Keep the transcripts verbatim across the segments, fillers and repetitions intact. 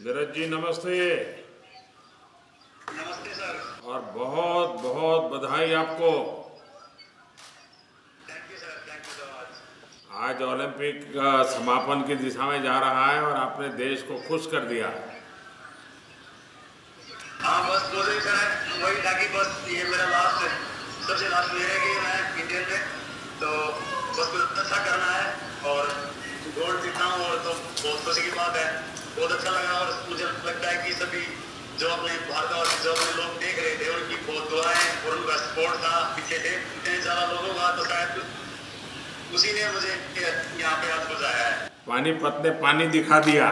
धीरज जी नमस्ते। नमस्ते सर। और बहुत बहुत बधाई आपको। Thank you sir, thank you so much. आज ओलंपिक का समापन की दिशा में जा रहा है और आपने देश को खुश कर दिया। हाँ बस बोले सर, वही था कि बस ये मेरा लास्ट सबसे लास्ट ईयर है कि मैं इंडियन में, तो बस कुछ अच्छा करना है और गोल्ड जीतना हूँ और तो बहुत खुशी की बात है। बहुत अच्छा लगा और मुझे लगता है कि सभी जो अपने भारत और जो अपने लोग देख रहे थे उनकी बहुत दुआएं और उनका सपोर्ट था पीछे थे इतने ज़्यादा लोगों का, तो शायद उसी ने मुझे यहाँ पे आज पहुँचाया है। पानीपत ने पानी दिखा दिया।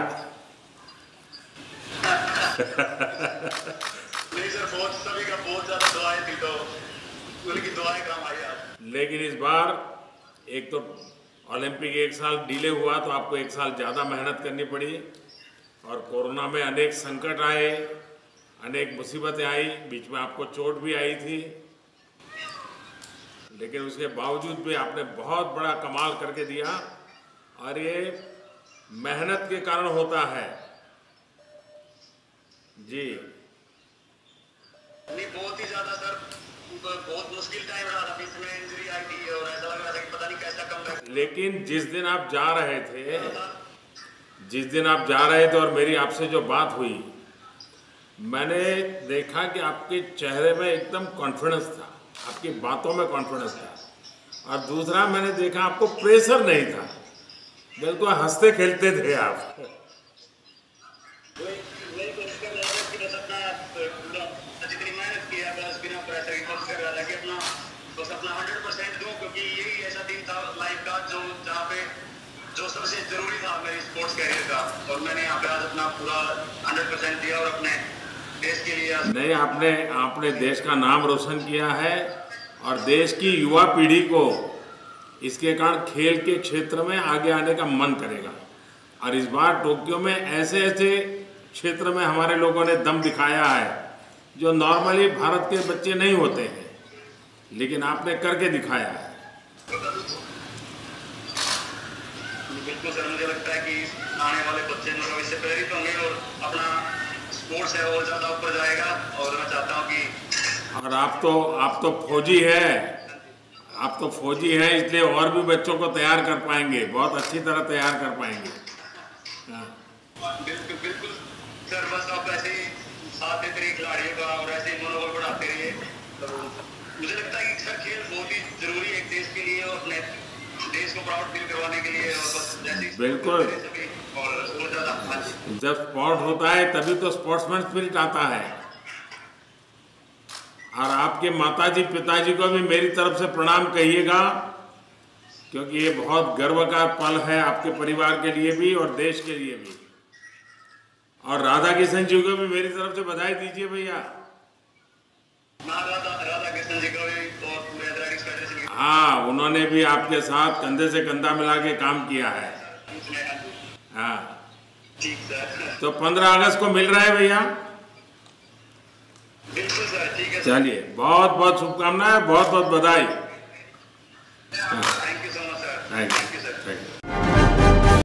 नहीं सर, बहुत सभी का बहुत ज़्यादा दुआएं थी, तो उनकी दुआएं काम आई आज। लेकिन इस बार एक तो ओलंपिक एक साल डिले हुआ तो आपको एक साल ज़्यादा मेहनत करनी पड़ी और कोरोना में अनेक संकट आए, अनेक मुसीबतें आई, बीच में आपको चोट भी आई थी, लेकिन उसके बावजूद भी आपने बहुत बड़ा कमाल करके दिया और ये मेहनत के कारण होता है जी। नहीं बहुत ही ज़्यादा सर, बहुत मुश्किल टाइम रहा था, बीच में इंजरी आई थी और ऐसा लग रहा था कि पता नहीं कैसा कम बैक। लेकिन जिस दिन आप जा रहे थे जिस दिन आप जा रहे थे और मेरी आपसे जो बात हुई, मैंने देखा कि आपके चेहरे में एकदम कॉन्फिडेंस था, आपकी बातों में कॉन्फिडेंस था और दूसरा मैंने देखा आपको प्रेशर नहीं था, बिल्कुल हंसते खेलते थे आप। वही कोशिश कर रहा था कि बस अपना जितनी मेहनत की है बस बिना प्रेशर की कोशिश कर रहा था कि अपना बस अपना हंड्रेड परसेंट दूँ, क्योंकि यही ऐसा दिन था लाइफ का जो जहाँ पे जो सबसे जरूरी था मेरी स्पोर्ट्स कैरियर का, और मैंने यहाँ पे आज अपना पूरा हंड्रेड परसेंट दिया और अपने देश के लिए। नहीं, आपने आपने देश का नाम रोशन किया है और देश की युवा पीढ़ी को इसके कारण खेल के क्षेत्र में आगे आने का मन करेगा और इस बार टोक्यो में ऐसे ऐसे क्षेत्र में हमारे लोगों ने दम दिखाया है जो नॉर्मली भारत के बच्चे नहीं होते हैं, लेकिन आपने करके दिखाया है। बिल्कुल सर, मुझे लगता है कि आने वाले बच्चे लोग इससे प्रेरित होंगे और अपना स्पोर्ट्स है और ज़्यादा ऊपर जाएगा। और मैं चाहता हूँ कि और आप तो आप तो फौजी है आप तो फौजी है इसलिए और भी बच्चों को तैयार कर पाएंगे, बहुत अच्छी तरह तैयार कर पाएंगे। हाँ। बिल्कुल बिल्कुल सर, बस आप ऐसे ही साथ देते रहिए खिलाड़ियों का और ऐसे ही मनोबल बढ़ाते रहिए। तो मुझे लगता है कि सर खेल बहुत ही जरूरी है एक देश के लिए और अपने देश को प्राउड फील करवाने के लिए, और बस जैसे बिल्कुल। और बहुत ज़्यादा जब स्पोर्ट होता है तभी तो स्पोर्ट्समैन स्पिरिट आता है। और आपके माताजी पिताजी को भी मेरी तरफ से प्रणाम कहिएगा, क्योंकि ये बहुत गर्व का पल है आपके परिवार के लिए भी और देश के लिए भी। और राधा किशन जी को भी मेरी तरफ से बधाई दीजिए भैया। राधा राधा कृष्ण जी को भी और पूरे एथलेटिक्स फेडरेशन। हाँ, उन्होंने भी आपके साथ कंधे से कंधा मिला के काम किया है। हाँ ठीक सर। तो पंद्रह अगस्त को मिल रहा है भैया। बिल्कुल सर, ठीक है। चलिए, बहुत बहुत शुभकामनाएं, बहुत बहुत बधाई। Thank you so much sir. Thank you.